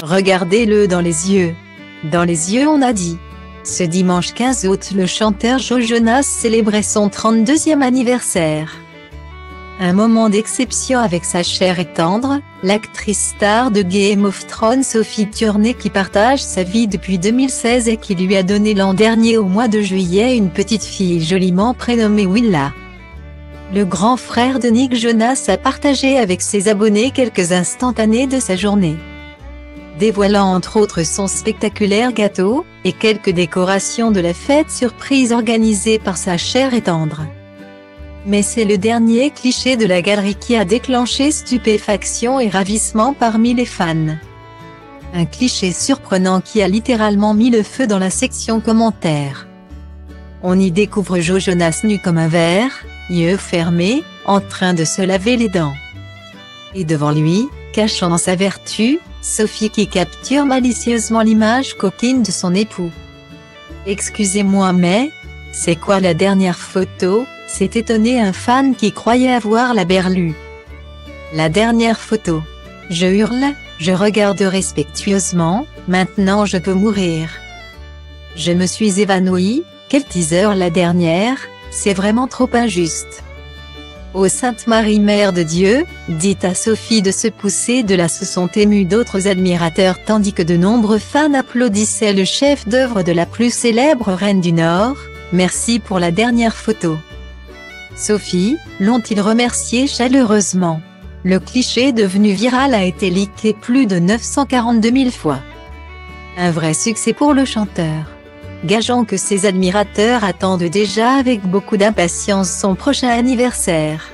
Regardez-le dans les yeux. Dans les yeux, on a dit. Ce dimanche 15 août, le chanteur Joe Jonas célébrait son 32e anniversaire. Un moment d'exception avec sa chère et tendre, l'actrice star de Game of Thrones Sophie Turner, qui partage sa vie depuis 2016 et qui lui a donné l'an dernier au mois de juillet une petite fille joliment prénommée Willa. Le grand frère de Nick Jonas a partagé avec ses abonnés quelques instantanés de sa journée, dévoilant entre autres son spectaculaire gâteau, et quelques décorations de la fête surprise organisée par sa chère et tendre. Mais c'est le dernier cliché de la galerie qui a déclenché stupéfaction et ravissement parmi les fans. Un cliché surprenant qui a littéralement mis le feu dans la section commentaires. On y découvre Joe Jonas nu comme un verre, yeux fermés, en train de se laver les dents. Et devant lui, cachant sa vertu, Sophie qui capture malicieusement l'image coquine de son époux. « Excusez-moi mais, c'est quoi la dernière photo ?» s'est étonné un fan qui croyait avoir la berlue. La dernière photo. Je hurle, je regarde respectueusement, maintenant je peux mourir. Je me suis évanoui, quel teaser la dernière, c'est vraiment trop injuste. Ô Sainte Marie Mère de Dieu, dit à Sophie de se pousser de là. Se sont émus d'autres admirateurs tandis que de nombreux fans applaudissaient le chef d'œuvre de la plus célèbre reine du Nord. Merci pour la dernière photo. Sophie, l'ont-ils remercié chaleureusement. Le cliché devenu viral a été leaké plus de 942 000 fois. Un vrai succès pour le chanteur. Gageons que ses admirateurs attendent déjà avec beaucoup d'impatience son prochain anniversaire.